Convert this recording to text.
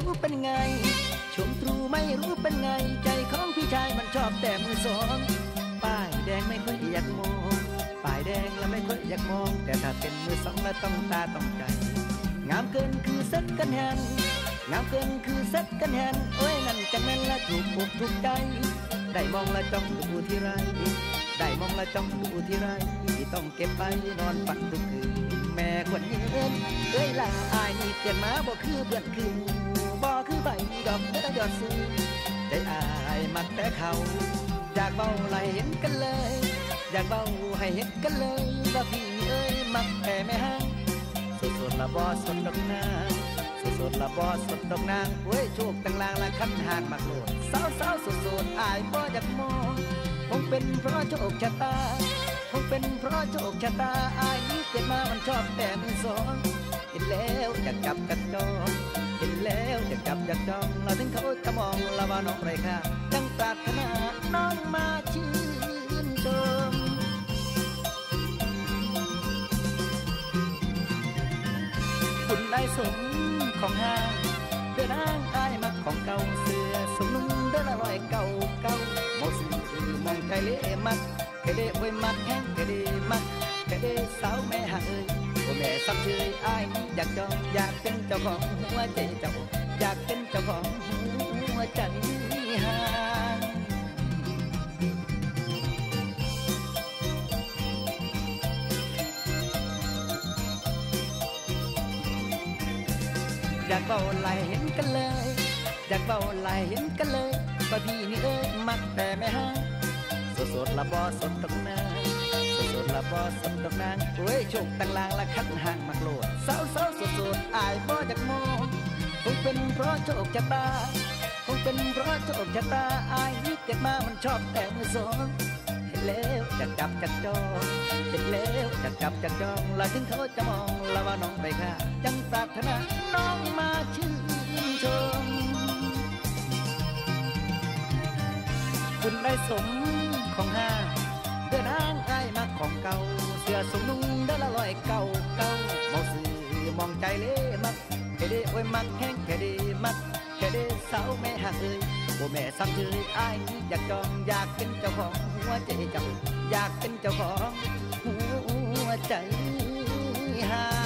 รู้เป็นไงชมตรูไม่รู้เป็นไงใจของพี่ชายมันชอบแต่มือสองป้ายแดงไม่ค่อยอยากมองป้ายแดงแล้วไม่ค่อยอยากมองแต่ถ้าเป็นมือสองแล้วต้องตาต้องใจงามเกินคือเซ็ตกันแฮนงามเกินคือเซ็ตกันแฮนโอ้ยนั่นจังแม่นละถูกอกถูกใจได้มองละจ้องดูที่ไรได้มองละจ้องดูที่ไรต้องเก็บไปนอนฝันทุกคืนแม่คนยืนเอ้ยล่ะอายนี่เกิดมาบ่คือเพื่อนคือบ่คือใบดอกเด้อยอดสูงใจอายมักแต่เขาอยากเบาไหลเห็นกันเลยอยากเบาให้เห็นกันเลยว่าพี่เอ้ยมักแต่แม่ห้างสดๆละบ่สดดอกนางสดๆละบ่สดดอกนางเว้ยโชคตั้งลางละคันหางมักโลดสาวๆสดๆอายบ่อยากมองคงเป็นเพราะโชคชะตาคงเป็นเพราะโชคชะตาอายนี้เกิดมามันชอบแต่มือสองเห็นแล้วอยากจับกันจองเห็นแล้วอยากจับอยากจองเราถึงเขาจะมองเราว่าน้องไรค่ะจังปรารถนาน้องมาชื่นชมคุณได้สมของห้างเดินอ้างอายมักของเก่าเสื้อสมนุ่งเดินอร่อยเก่าเก่าโมสื่อมองใจเละมักเคยได้ไว้มักแห้งเคยได้มักเคยได้สาวแม่ห่างเอ้ยโอ้แม่ซ้ำเชยอายอยากจองอยากเป็นเจ้าของหัวใจเจ้าอยากเป็นเจ้าของหัวใจห่างอยากเบาไหลเห็นกันเลยอยากเบาไหลเห็นกันเลยว่าพี่นี่เอ้ยมักแต่แม่ห้างสดๆละบ่สดดอกนางสดๆละบ่สดดอกนางโอ้ยโชคตั้งลางละคันห่างมักโลดสาวสดๆอายบ่อยากมองคงเป็นเพราะโชคชะตาคงเป็นเพราะโชคชะตาอายนี่เกิดมามันชอบแต่มือสองเห็นแล้วจะจับจักจองเห็นแล้วจะจับจักจองละถึงเขาจะมองละว่าน้องไปค่ะจังปรารถนาน้องมาชื่นชมคุณได้สมของห้างเดินอ้างอายมักของเก่าเสื้อสมนุ่งเดินละลอยเก่าเก่ามองสื่อมองใจเละมักแค่ได้โอ้ยมักแห้งแค่ได้มักแค่ได้สาวแม่ห่างเอ้ยโอ้แม่ซ้ำเชยอายอยากจองอยากเป็นเจ้าของหัวใจเจ้าอยากเป็นเจ้าของหัวใจห่าง